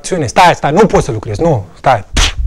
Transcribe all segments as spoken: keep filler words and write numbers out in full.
acțiune. Stai, stai, nu poți să lucrezi, nu, stai.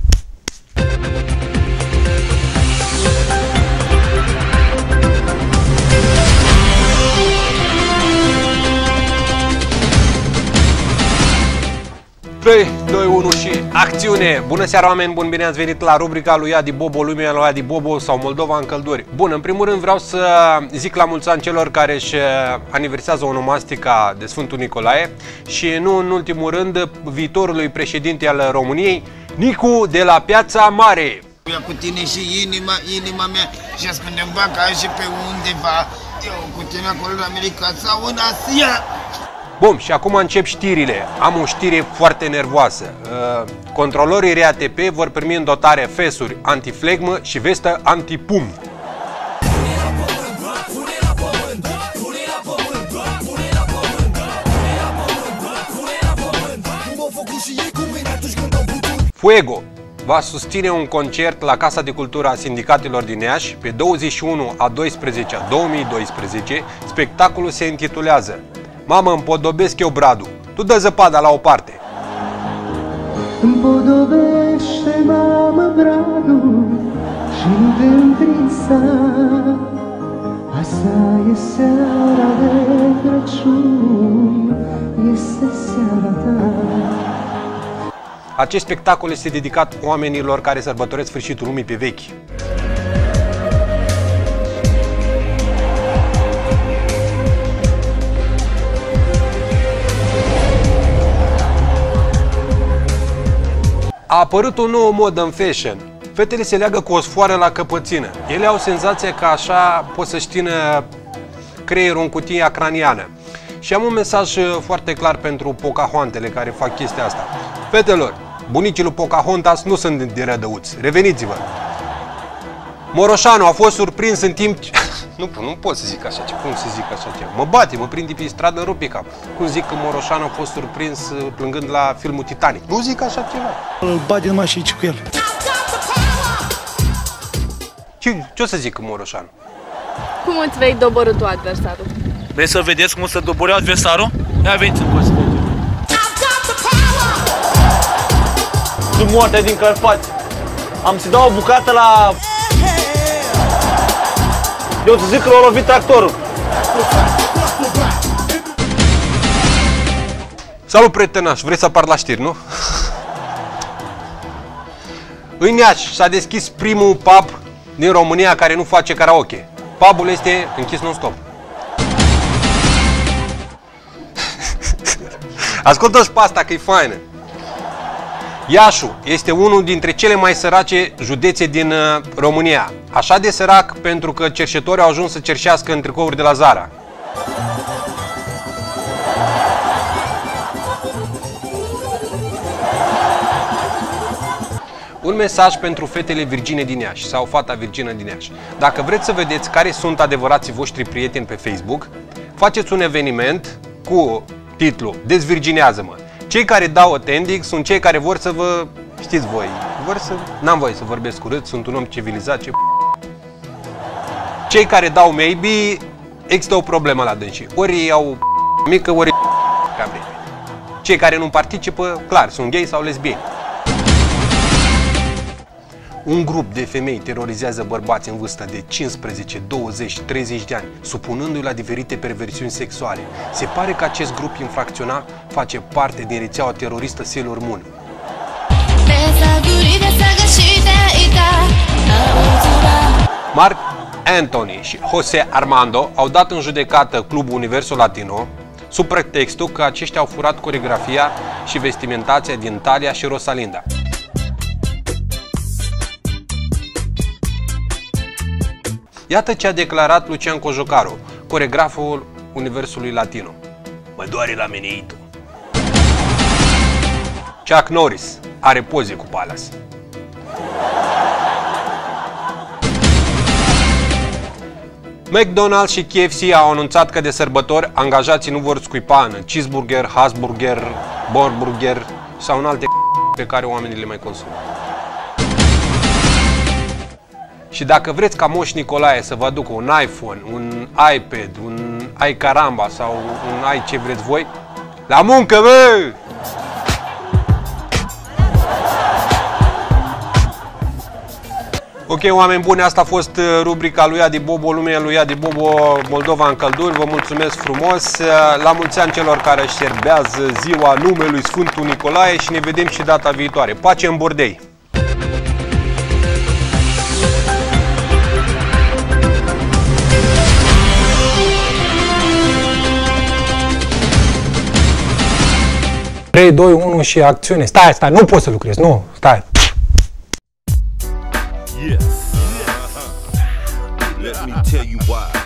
trei, doi, unu și acțiune! Bună seara, oameni buni, bine ați venit la rubrica lui Adi Bobo, lumea lui Adi Bobo sau Moldova în călduri. Bun, în primul rând vreau să zic la mulți ani celor care își aniversează onomastica de Sfântul Nicolae și nu în ultimul rând viitorului președinte al României, Nicu de la Piața Mare. Cu tine și inima, inima mea și ascundem vaca și pe undeva. Eu cu tine acolo în America sau în Asia. Bun, și acum încep știrile. Am o știre foarte nervoasă. Uh, controlorii R A T P vor primi în dotare fesuri antiflegmă și vestă antipum. Fuego va susține un concert la Casa de Cultură a Sindicatelor din Iași pe douăzeci și unu a doisprezece două mii doisprezece. Spectacolul se intitulează Mamă, împodobesc eu bradul, tu dă zăpada la o parte. Împodobește, mamă, bradul și nu te întrisa. Asta e seara de Crăciun, este seara ta. Acest spectacol este dedicat oamenilor care sărbătoresc sfârșitul lumii pe vechi. A apărut o nouă modă în fashion. Fetele se leagă cu o sfoară la căpățină. Ele au senzația că așa pot să-și țină creierul în cutia craniană. Și am un mesaj foarte clar pentru Pocahontasele care fac chestia asta. Fetelor, bunicii lui Pocahontas nu sunt de rădăuți. Reveniți-vă! Moroșanu a fost surprins în timp ce... Nu, nu pot să zic așa, ce cum să zic așa ceva? Mă bate, mă prinde pe stradă, rupe cap. Cum zic că Moroșanu a fost surprins plângând la filmul Titanic? Nu zic așa ceva. Îl bate numai și aici cu el. Ce, ce o să zic Moroșanu? Cum îți vei doborî tu adversarul? Vrei să vedeți cum se doborea adversarul? Ia veniți în voi să vedem. Sunt moarte din Carpați. Am să dau o bucată la... Eu să zic că l-a lovit tractorul. Salut, prietănaș! Vrei să apar la știri, nu? În Iași s-a deschis primul pub din România care nu face karaoke. Pubul este închis non-stop. Ascultă-și pe asta că e faină. Iașul este unul dintre cele mai sărace județe din uh, România. Așa de sărac pentru că cerșetorii au ajuns să cerșească în tricouri de la Zara. Un mesaj pentru fetele virgine din Iași sau fata virgină din Iași. Dacă vreți să vedeți care sunt adevărații voștri prieteni pe Facebook, faceți un eveniment cu titlul Dezvirginează-mă. Cei care dau attending sunt cei care vor să vă... Știți voi, vor să... N-am voie să vorbesc urât, sunt un om civilizat, ce... Cei care dau maybe, există o problemă la dânsii. Ori ei au mică, ori cabre. Cei care nu participă, clar, sunt gay sau lesbieni. Un grup de femei terorizează bărbați în vârstă de cincisprezece, douăzeci, treizeci de ani, supunându-i la diferite perversiuni sexuale. Se pare că acest grup infracțional face parte din rețeaua teroristă Sailor Moon. Marc Anthony și José Armando au dat în judecată clubul Universul Latino sub pretextul că aceștia au furat coreografia și vestimentația din Thalia și Rosalinda. Iată ce a declarat Lucian Cojocaru, coregraful Universului Latino. Mă doare la meneitul. Chuck Norris are poze cu Palace. McDonald's și K F C au anunțat că de sărbători angajații nu vor scuipa în cheeseburger, Hasburger, Borburger sau în alte pe care oamenii le mai consumă. Și dacă vreți ca Moș Nicolae să vă aducă un iPhone, un iPad, un iCaramba sau un i ce vreți voi, la muncă, bă! Ok, oameni buni, asta a fost rubrica lui Adi Bobo, lumea lui Adi Bobo, Moldova în călduri. Vă mulțumesc frumos. La mulți ani celor care își serbează ziua numelui Sfântul Nicolae și ne vedem și data viitoare. Pace în bordei! trei, doi, unu și acțiune. Stai, stai, nu poți să lucrezi, nu, stai. Yes. Let me tell you why.